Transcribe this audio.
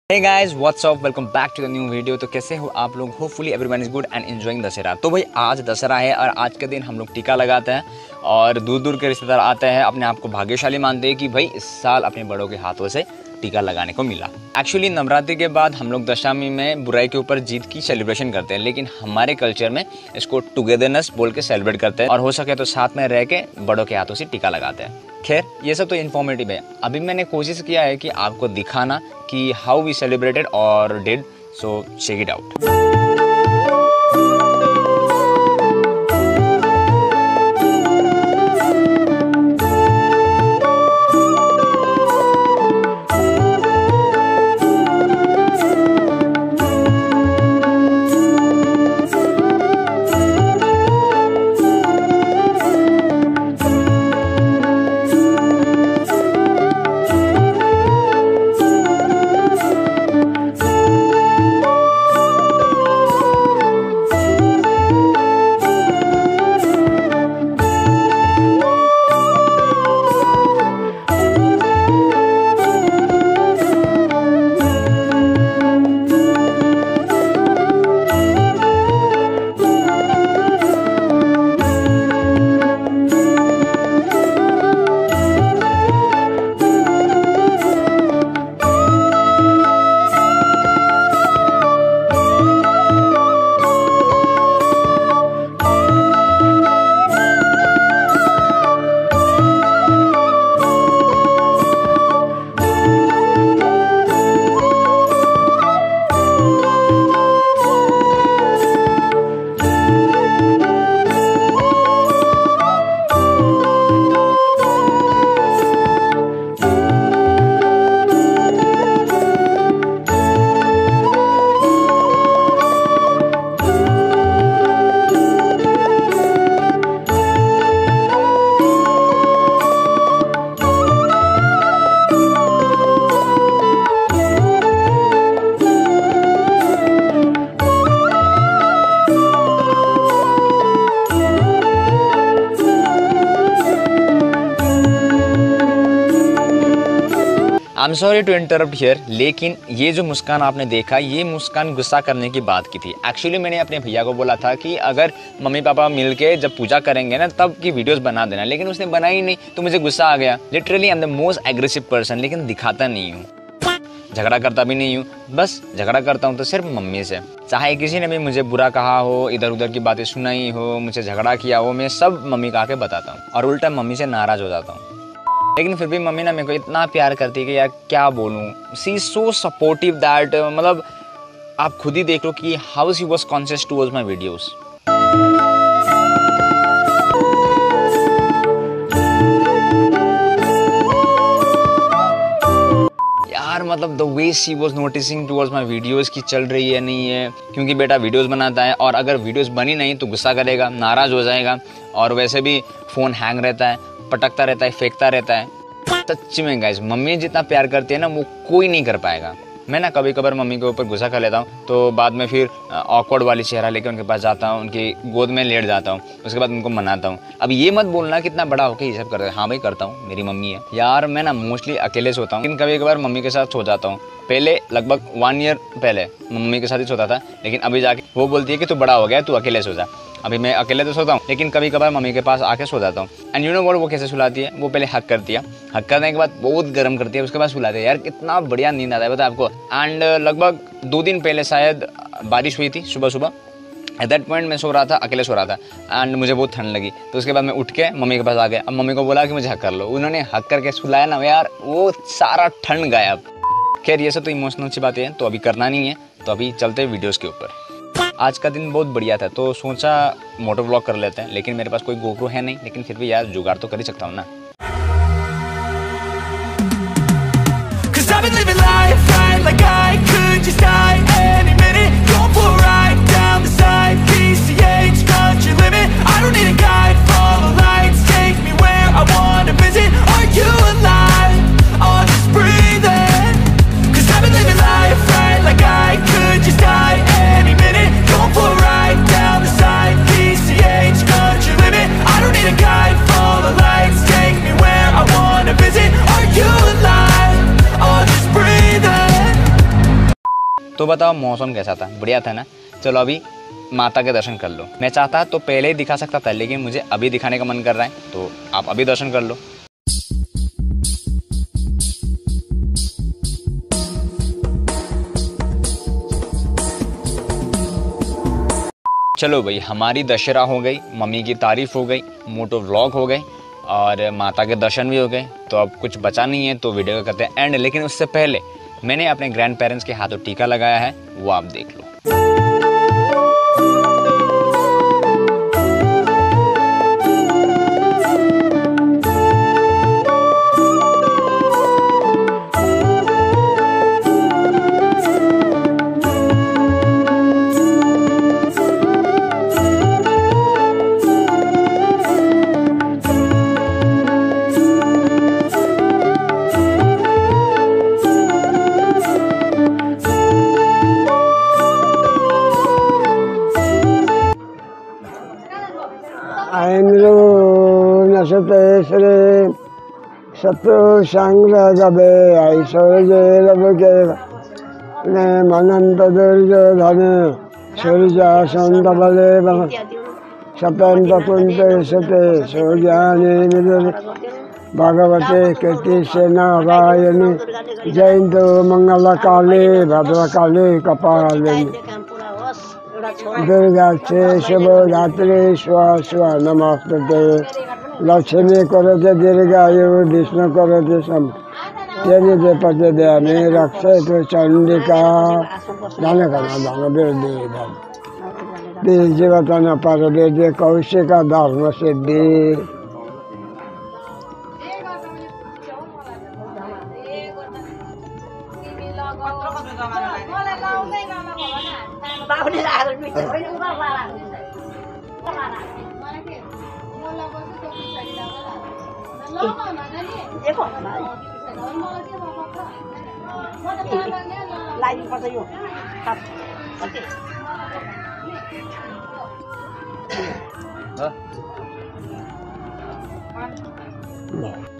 Hey guys, what's up? Welcome back to the new video। तो कैसे हो आप लोग? Hopefully everyone is good and enjoying Dussehra. तो भाई आज दशहरा है और आज के दिन हम लोग टीका लगाते हैं और दूर दूर के रिश्तेदार आते हैं, अपने आप को भाग्यशाली मानते हैं कि भाई इस साल अपने बड़ों के हाथों से टीका लगाने को मिला। एक्चुअली नवरात्रि के बाद हम लोग दशमी में बुराई के ऊपर जीत की सेलिब्रेशन करते हैं, लेकिन हमारे कल्चर में इसको टुगेदरनेस बोल के सेलिब्रेट करते हैं और हो सके तो साथ में रह के बड़ों के हाथों से टीका लगाते हैं। खैर ये सब तो इन्फॉर्मेटिव है। अभी मैंने कोशिश किया है कि आपको दिखाना कि हाउ वी सेलिब्रेटेड और did, so check it out. I am sorry to interrupt here, लेकिन ये जो मुस्कान आपने देखा, ये मुस्कान गुस्सा करने की बात की थी। एक्चुअली मैंने अपने भैया को बोला था कि अगर मम्मी पापा मिलके जब पूजा करेंगे ना तब की वीडियोस बना देना, लेकिन उसने बनाई नहीं तो मुझे गुस्सा आ गया। Literally I am the most aggressive person, लेकिन दिखाता नहीं हूँ, झगड़ा करता भी नहीं हूँ। बस झगड़ा करता हूँ तो सिर्फ मम्मी से। चाहे किसी ने भी मुझे बुरा कहा हो, इधर उधर की बातें सुनाई हो, मुझे झगड़ा किया हो, मैं सब मम्मी का आके बताता हूँ और उल्टा मम्मी से नाराज हो जाता हूँ। लेकिन फिर भी मम्मी ना मेरे को इतना प्यार करती है कि यार क्या बोलूँ। She is so supportive that मतलब आप खुद ही देख लो कि how she was conscious towards my videos. यार मतलब the way she was noticing towards my videos कि चल रही है नहीं है, क्योंकि बेटा वीडियोस बनाता है और अगर वीडियोस बनी नहीं तो गुस्सा करेगा, नाराज हो जाएगा और वैसे भी फ़ोन हैंग रहता है, पटकता रहता है, फेंकता रहता है। सच्ची में गाइस, मम्मी जितना प्यार करती है ना वो कोई नहीं कर पाएगा। मैं ना कभी कभार मम्मी के ऊपर गुस्सा कर लेता हूँ तो बाद में फिर ऑकवर्ड वाली चेहरा लेकर उनके पास जाता हूँ, उनकी गोद में लेट जाता हूँ, उसके बाद उनको मनाता हूँ। अब ये मत बोलना कितना बड़ा होकर ये सब करता है। हाँ भाई करता हूँ, मेरी मम्मी है। यार मैं ना मोस्टली अकेले सोता हूँ, लेकिन कभी कभार मम्मी के साथ सो जाता हूँ। पहले लगभग 1 ईयर पहले मम्मी के साथ ही सोता था, लेकिन अभी जाके वो बोलती है कि तू बड़ा हो गया, तू अकेले सो जा। अभी मैं अकेले तो सोता हूँ, लेकिन कभी कभार मम्मी के पास आके सो जाता हूँ। एंड यू नो व्हाट, वो कैसे सुलाती है? वो पहले हक करती है, हक करने के बाद बहुत गर्म करती है, उसके बाद सुलाती है। यार कितना बढ़िया नींद आता है पता है आपको। एंड लगभग 2 दिन पहले शायद बारिश हुई थी सुबह सुबह। एट दैट पॉइंट मैं सो रहा था, अकेले सो रहा था एंड मुझे बहुत ठंड लगी, तो उसके बाद मैं उठ के मम्मी के पास आ गया। अब मम्मी को बोला कि मुझे हक कर लो, उन्होंने हक करके सुलाया ना यार, वो सारा ठंड गायब। खैर ये सब तो इमोशनल सी बातें हैं, तो अभी करना नहीं है, तो अभी चलते हैं वीडियोज़ के ऊपर। आज का दिन बहुत बढ़िया था तो सोचा मोटर ब्लॉग कर लेते हैं, लेकिन मेरे पास कोई गोप्रो है नहीं, लेकिन फिर भी यार जुगाड़ तो कर ही सकता हूँ ना। तो बताओ मौसम कैसा था, बढ़िया था ना। चलो अभी माता के दर्शन कर लो। मैं चाहता तो पहले ही दिखा सकता था, लेकिन मुझे अभी दिखाने का मन कर रहा है, तो आप अभी दर्शन कर लो। चलो भाई, हमारी दशहरा हो गई, मम्मी की तारीफ हो गई, मोटो व्लॉग हो गए और माता के दर्शन भी हो गए। तो अब कुछ बचा नहीं है, तो वीडियो का करते हैं एंड। लेकिन उससे पहले मैंने अपने ग्रैंड पेरेंट्स के हाथों टीका लगाया है, वो आप देख लो। श्री शत्रु संग्रहे ऐश्वर्य लभके मनंत दुर्योधने सूर्य संतबले सपंत कुंते सते सूर्यानि भगवते कीर्ति सेनावायनि जयंतो मंगल काले भद्रकाले कपालिनी दुर्गा से शुभरात्रि स्व स्व नमस्ते। लक्ष्मी करते दीर्घायु विष्णु करते सम तेरे दे पते दयाने रक्षे तो चंडिका दान करना दान बेदे दान बीज जीवतन पर बेदे कौशिका धर्म सिद्धि। लाइन पर्छ यो हाँ?